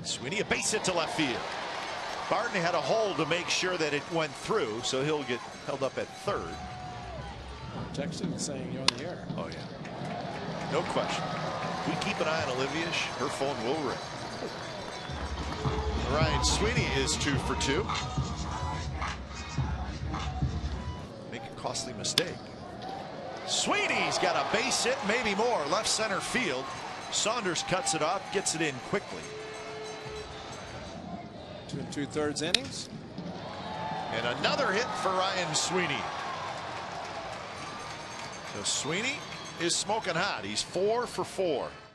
Sweeney, a base hit to left field. Barton had a hole to make sure that it went through, so he'll get held up at third. Texting saying you're on the air. Oh, yeah. No question. We keep an eye on Olivia. Her phone will ring. Ryan Sweeney is 2 for 2. Make a costly mistake. Sweeney's got a base hit, maybe more, left center field. Saunders cuts it off, gets it in quickly. 2 2/3 innings. And another hit for Ryan Sweeney. So Sweeney is smoking hot. He's 4 for 4.